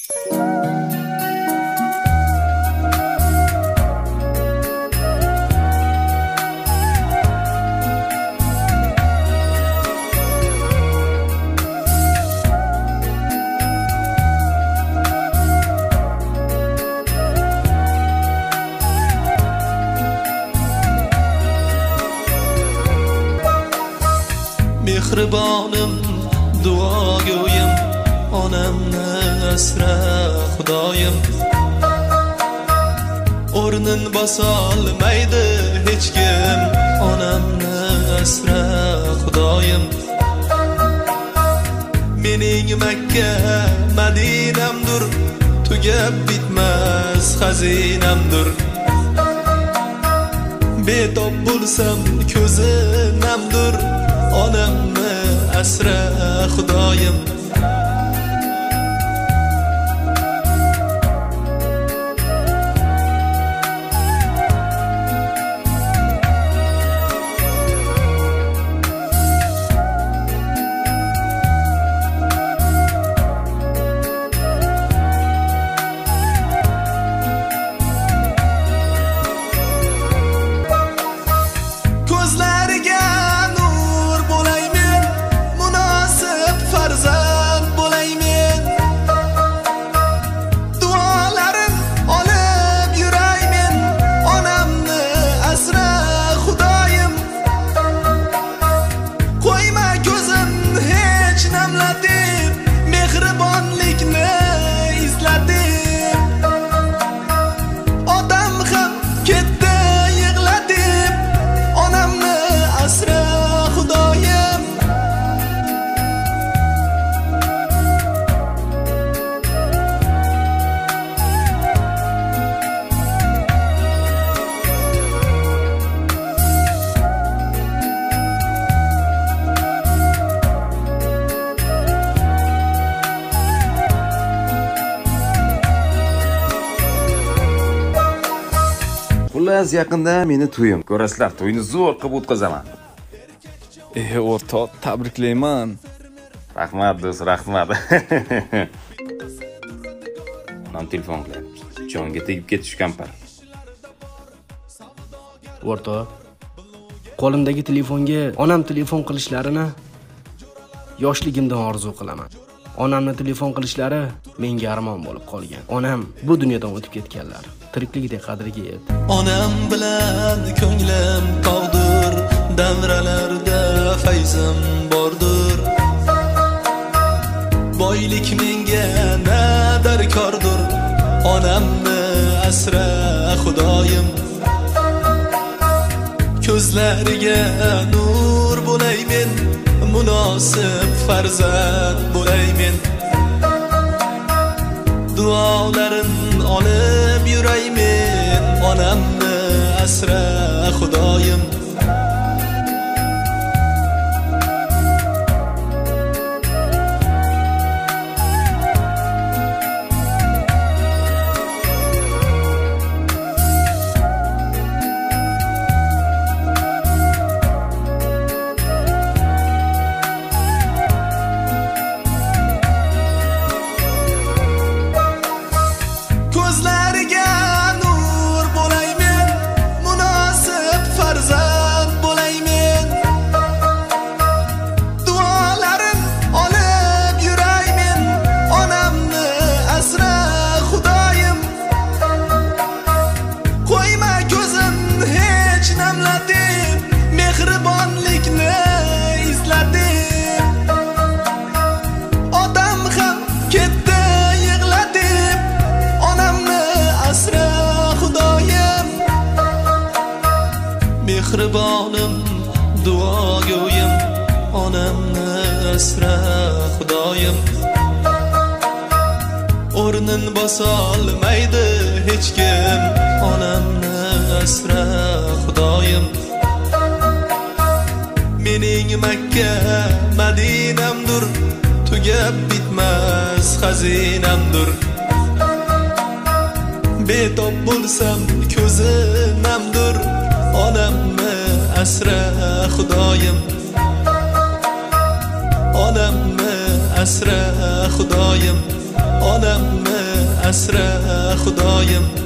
Mehribonim duogo'yim, onamni asra Xudoyim. O'rnin bosolmaydi hech kim, onamni asra Xudoyim. Mening Makka Madinamdir, tugab bitmas xazinamdir. Betob bo'lsam ko'zi namdir, onamni asra Xudoyim. Xullas yaqinda meni to'yim. Ko'rasizlar, to'yni zo'r qilib o'tkazaman. O'rtoq, tabriklayman. Rahmat do'st, rahmat. Onam telefon qilyapti. Jonga tegib ketish kampar. O'rtoq, qo'limdagi telefonga onam telefon qilishlarini yoshligimdan orzu qilaman. Onamni telefon qilishlari menga armon bo'lib qolgan. Onam bu dunyodan o'tib ketganlar. Tirikligidek qadriga yetdi. Onam bilan ko'nglim tog'dir, davralarda fayzim bordir. Boylik menga na darkordir, onamni asra Xudoyim. Ko'zlariga nur bo'lay men, munosib farzand bo'lay men. Duolarin olib yuray men, onamni asra Xudoyim. Mehribonim duogo'yim, onamni asra Xudoyim. O'rnin bosolmaydi hech kim, onamni asra Xudoyim. Mening Makka Madinamdir, tugab bitmas xazinamdir. Betob bo'lsam ko'zi namdir, onamni asra Xudoyim. Onamni asra Xudoyim. onamni asra xudoyim.